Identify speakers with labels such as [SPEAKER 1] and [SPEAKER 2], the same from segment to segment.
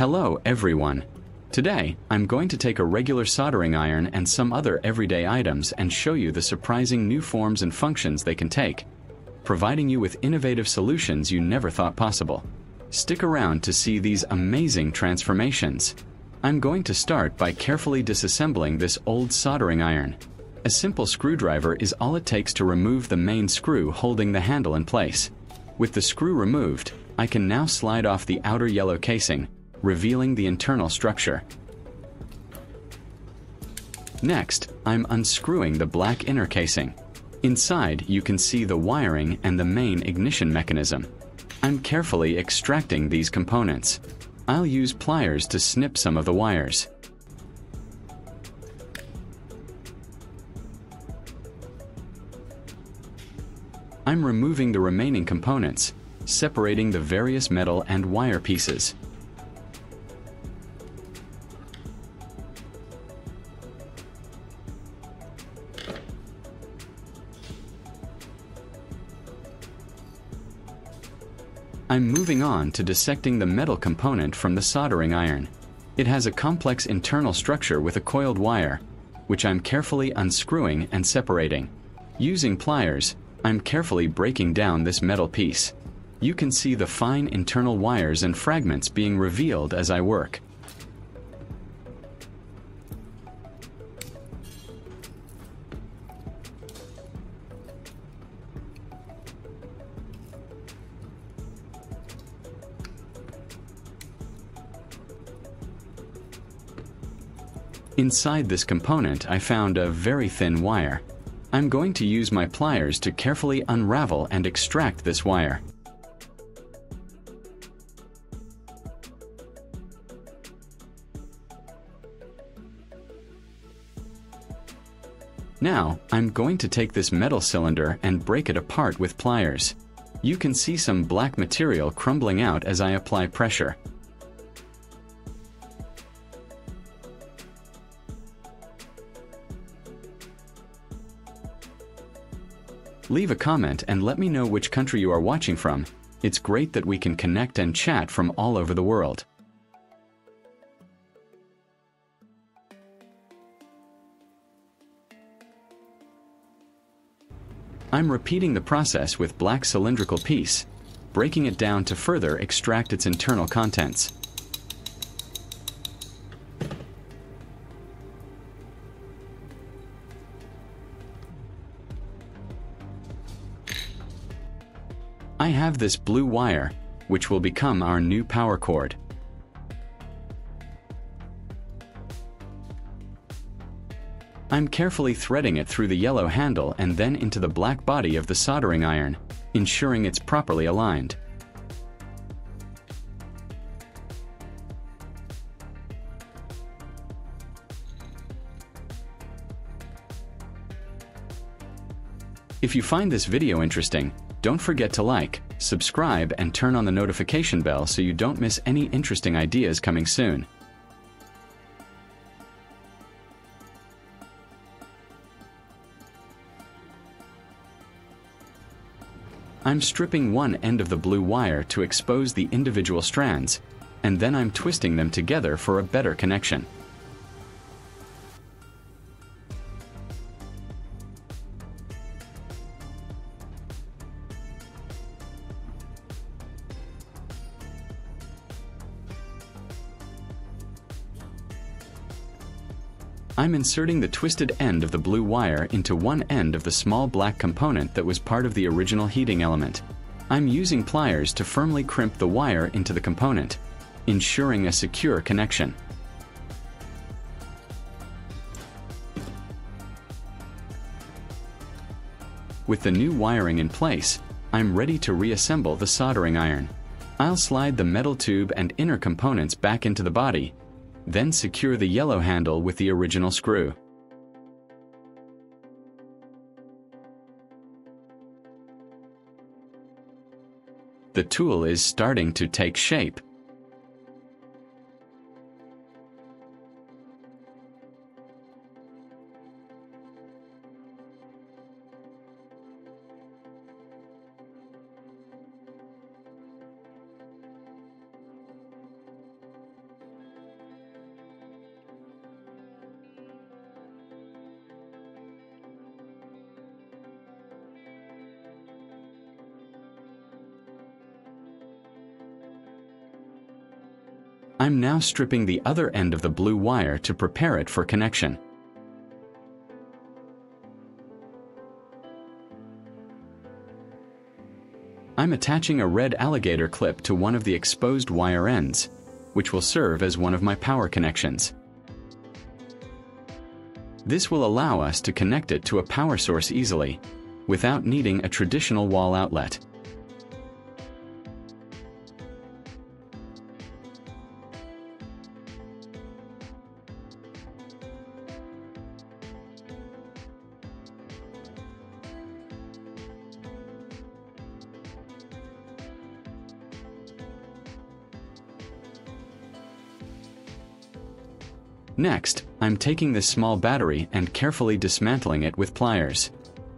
[SPEAKER 1] Hello everyone! Today, I'm going to take a regular soldering iron and some other everyday items and show you the surprising new forms and functions they can take, providing you with innovative solutions you never thought possible. Stick around to see these amazing transformations. I'm going to start by carefully disassembling this old soldering iron. A simple screwdriver is all it takes to remove the main screw holding the handle in place. With the screw removed, I can now slide off the outer yellow casing, revealing the internal structure. Next, I'm unscrewing the black inner casing. Inside, you can see the wiring and the main ignition mechanism. I'm carefully extracting these components. I'll use pliers to snip some of the wires. I'm removing the remaining components, separating the various metal and wire pieces. I'm moving on to dissecting the metal component from the soldering iron. It has a complex internal structure with a coiled wire, which I'm carefully unscrewing and separating. Using pliers, I'm carefully breaking down this metal piece. You can see the fine internal wires and fragments being revealed as I work. Inside this component, I found a very thin wire. I'm going to use my pliers to carefully unravel and extract this wire. Now, I'm going to take this metal cylinder and break it apart with pliers. You can see some black material crumbling out as I apply pressure. Leave a comment and let me know which country you are watching from. It's great that we can connect and chat from all over the world. I'm repeating the process with black cylindrical piece, breaking it down to further extract its internal contents. I have this blue wire, which will become our new power cord. I'm carefully threading it through the yellow handle and then into the black body of the soldering iron, ensuring it's properly aligned. If you find this video interesting, don't forget to like, subscribe, and turn on the notification bell so you don't miss any interesting ideas coming soon. I'm stripping one end of the blue wire to expose the individual strands, and then I'm twisting them together for a better connection. I'm inserting the twisted end of the blue wire into one end of the small black component that was part of the original heating element. I'm using pliers to firmly crimp the wire into the component, ensuring a secure connection. With the new wiring in place, I'm ready to reassemble the soldering iron. I'll slide the metal tube and inner components back into the body, then secure the yellow handle with the original screw. The tool is starting to take shape. I'm now stripping the other end of the blue wire to prepare it for connection. I'm attaching a red alligator clip to one of the exposed wire ends, which will serve as one of my power connections. This will allow us to connect it to a power source easily, without needing a traditional wall outlet. Next, I'm taking this small battery and carefully dismantling it with pliers.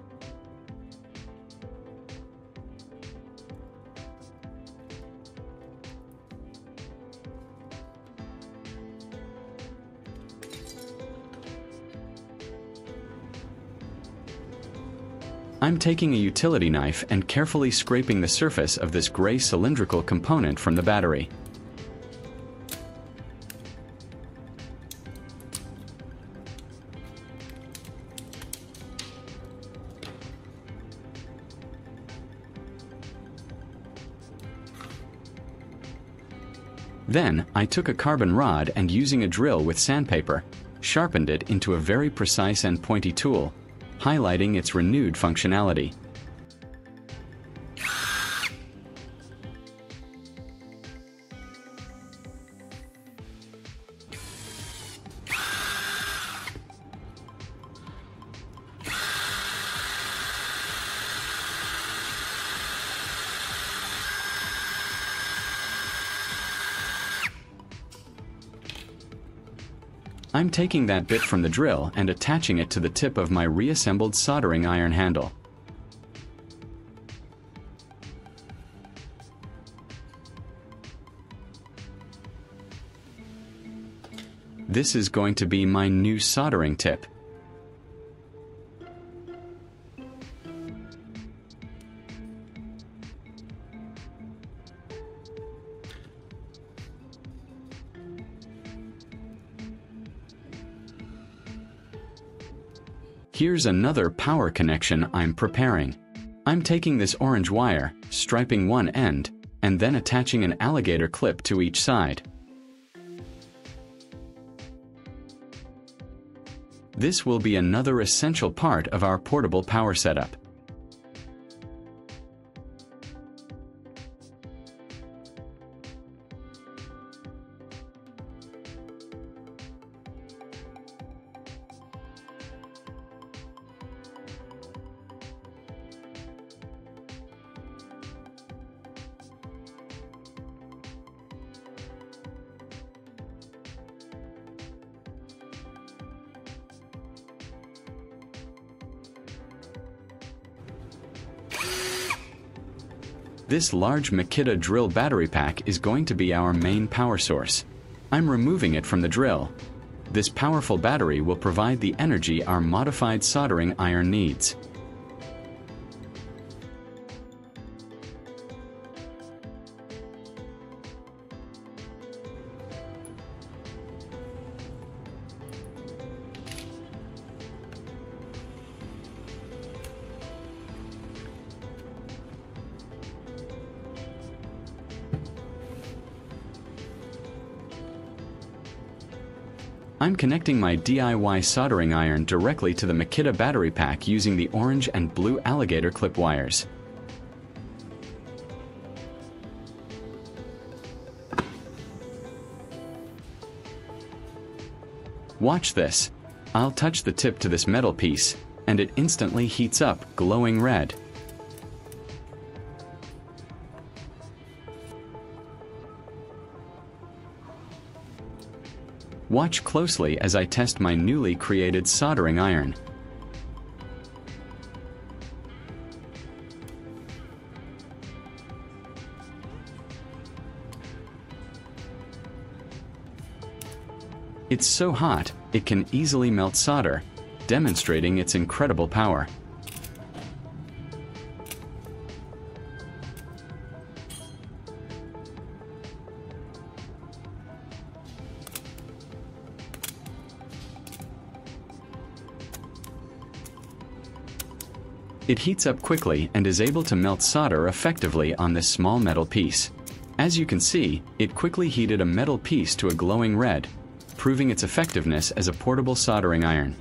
[SPEAKER 1] I'm taking a utility knife and carefully scraping the surface of this gray cylindrical component from the battery. Then, I took a carbon rod and using a drill with sandpaper, sharpened it into a very precise and pointy tool, highlighting its renewed functionality. I'm taking that bit from the drill and attaching it to the tip of my reassembled soldering iron handle. This is going to be my new soldering tip. Here's another power connection I'm preparing. I'm taking this orange wire, striping one end, and then attaching an alligator clip to each side. This will be another essential part of our portable power setup. This large Makita drill battery pack is going to be our main power source. I'm removing it from the drill. This powerful battery will provide the energy our modified soldering iron needs. I'm connecting my DIY soldering iron directly to the Makita battery pack using the orange and blue alligator clip wires. Watch this. I'll touch the tip to this metal piece, and it instantly heats up, glowing red. Watch closely as I test my newly created soldering iron. It's so hot, it can easily melt solder, demonstrating its incredible power. It heats up quickly and is able to melt solder effectively on this small metal piece. As you can see, it quickly heated a metal piece to a glowing red, proving its effectiveness as a portable soldering iron.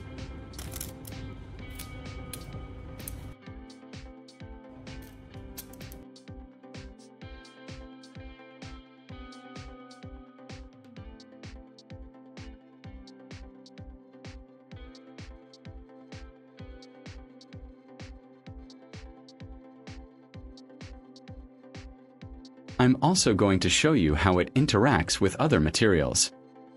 [SPEAKER 1] I'm also going to show you how it interacts with other materials.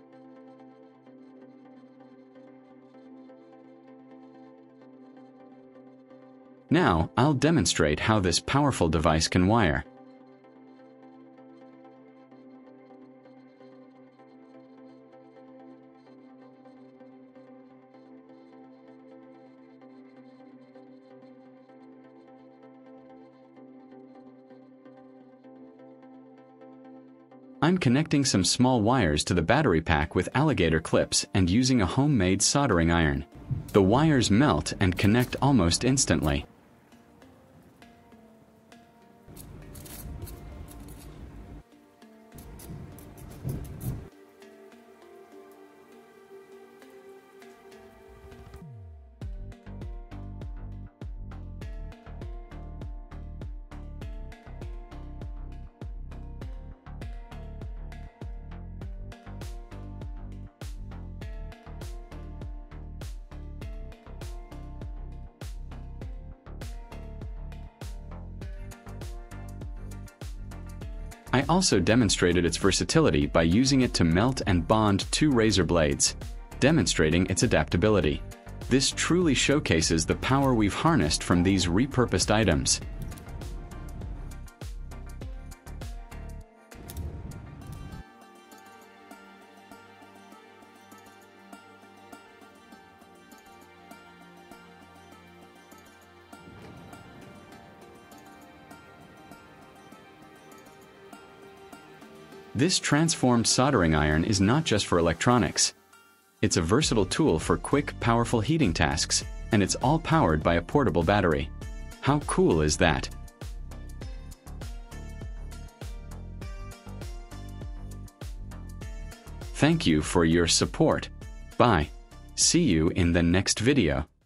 [SPEAKER 1] Now, I'll demonstrate how this powerful device can wire. I'm connecting some small wires to the battery pack with alligator clips and using a homemade soldering iron. The wires melt and connect almost instantly. I also demonstrated its versatility by using it to melt and bond two razor blades, demonstrating its adaptability. This truly showcases the power we've harnessed from these repurposed items. This transformed soldering iron is not just for electronics. It's a versatile tool for quick, powerful heating tasks, and it's all powered by a portable battery. How cool is that? Thank you for your support. Bye. See you in the next video.